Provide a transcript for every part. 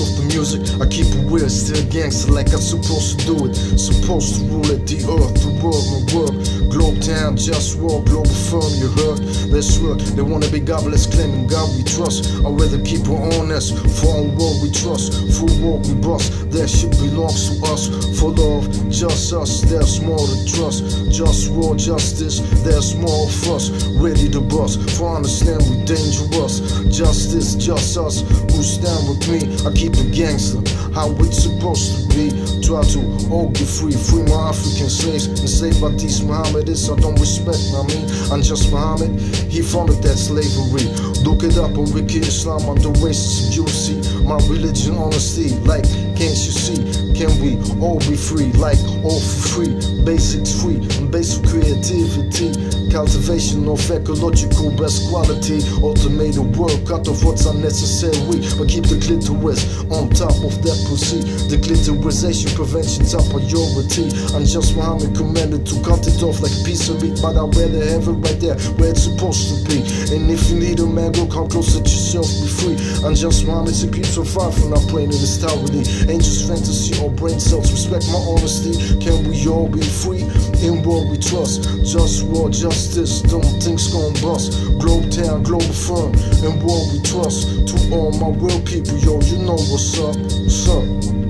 of the music, I keep it weird, still gangster like I'm supposed to do it. Supposed to rule at the earth, the world, my world. Globe town, just war, global firm, you heard? That's right, they wanna be godless, claiming God we trust. I'd rather keep it honest, for our world we trust. For world we bust, that shit belongs to us. For love, just us, there's more to trust. Just war, justice, there's more of us. Ready to bust, for understand we dangerous. Justice, just us, who stand with me. I keep it gangster, how it's supposed to be. Try to all get free, free my African slaves. Enslaved by these Mohammedists, I don't respect, I mean, I'm just Muhammad, he founded that slavery. Look it up on Wiki Islam, I'm the racist, you see. My religion, honesty, like, can't you see? Can we all be free, like, all for free? Basics free, and basic creativity. Cultivation of ecological best quality. Automated work, cut off what's unnecessary. But keep the clitoris on top of that pussy. The clitorisation prevention top priority. I'm just Muhammad commanded to cut it off like a piece of meat. But I'd rather have it right there where it's supposed to be. And if you need a man, go come close, let yourself be free. I'm just Muhammad, so keep so far from not playing in this tyranny. Ain't just fantasy or brain cells, respect my honesty. Can we all be free in what we trust? Just war, justice, don't things gon' bust. Globe town, global firm, in what we trust. To all my real people, yo, you know what's up, what's up.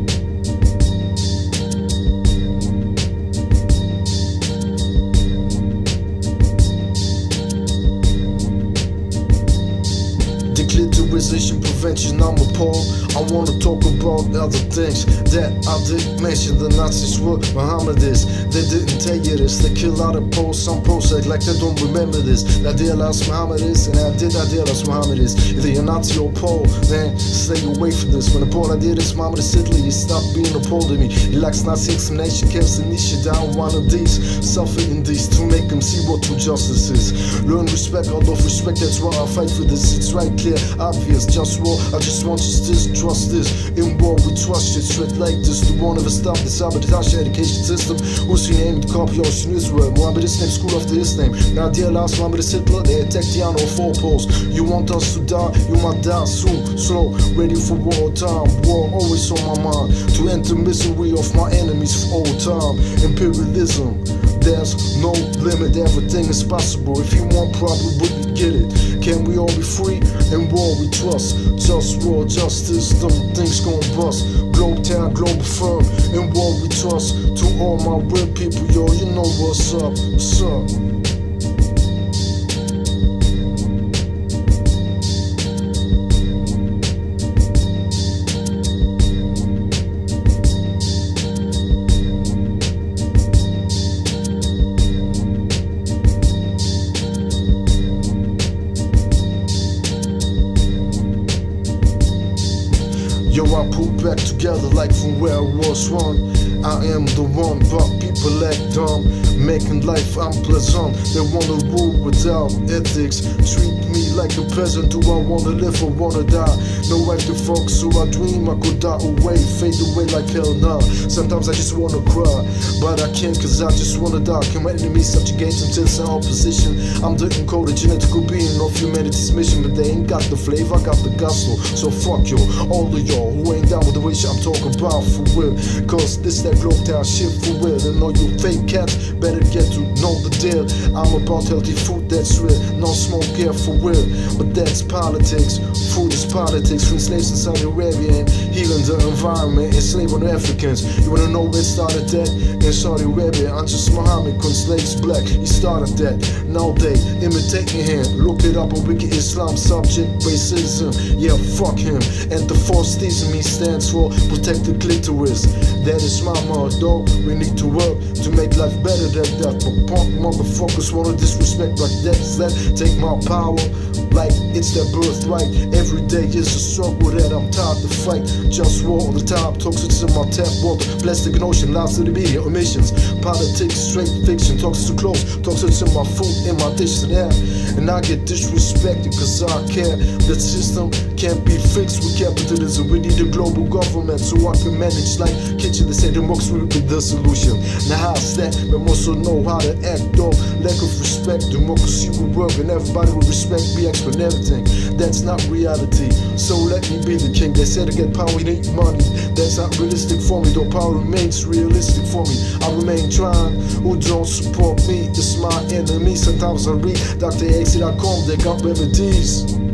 Declitterization prevention, I'm appalled. I wanna talk about other things that I didn't mention. The Nazis were Mohammedists. They didn't tell you this. They kill out of Poles. Some Poles act like they don't remember this. La delas Mohammedists, and I did delas Mohammedists. Either you're Nazi or Pole, then stay away from this. When the Pole I did this, Mohammed Sidley, he stopped being a Pole to me. He likes Nazi examination camps and niche down one of these. Suffer in these to make them see what true justice is. Learn respect, out of respect, that's why I fight for this. It's right, clear, obvious, just war. I just want justice, trust this. In war we trust shit straight like this. The one of us stop the sabotage education system. Who's your name? The copy Ocean Israel. Mohammedist name, school after his name. Now dear last Mohammedist Hitler, they attacked the honor of four poles. You want us to die, you might die soon. Slow, ready for war time. War always on my mind. To end the misery of my enemies for all time. Imperialism, there's no limit, everything is possible. If you want, probably wouldn't get it. Can we all be free? In war we trust. Just war, justice, them things gon' bust. Globe town, global firm. In war we trust. To all my real people, yo, you know what's up, what's up. Yo, I put back together like from where I was one. I am the one, but people act dumb, making life unpleasant. They wanna rule without ethics, treat me like a peasant. Do I wanna live or wanna die? No right to fuck, so I dream I could die away, fade away like hell nah. Sometimes I just wanna cry, but I can't cause I just wanna die. Can my enemies subjugate until it's in opposition? I'm the encoded genetical being of humanity's mission, but they ain't got the flavor, I got the gospel. So fuck yo, all of y'all who ain't down with the way shit I'm talking about for real. Cause this that globe town shit for real. And all you fake cats better get to know the deal. I'm about healthy food that's real, no smoke here for real. But that's politics, food is politics. Free slaves in Saudi Arabia and healing the environment, enslaving Africans. You wanna know where it started that? In Saudi Arabia, Anjas Muhammad con slaves black, he started that. Now they imitating him, look it up on Wiki Islam, subject racism. Yeah, fuck him. And the false theism he stands for, protect the clitoris. That is my motto, we need to work to make life better than that. But punk motherfuckers wanna disrespect like that take my power like it's their birthright. Every day is a struggle that I'm tired to fight. Just war all the time, toxics in my tap water, plastic and ocean, lies to the media, emissions, politics, straight fiction, toxics too close, toxics in my food, in my dishes and air. And I get disrespected cause I care. The system can't be fixed with capitalism. We need a global government so I can manage like kitchen. They say democracy will be the solution. Now how's that? We also know how to act though. Lack of respect, democracy will work and everybody will respect me, expert everything. That's not reality, so let me be the king. They said to get power we need money. That's not realistic for me, though power remains realistic for me. I remain trying. Who don't support me is my enemy. Sometimes I read Dr. X.com, they got remedies.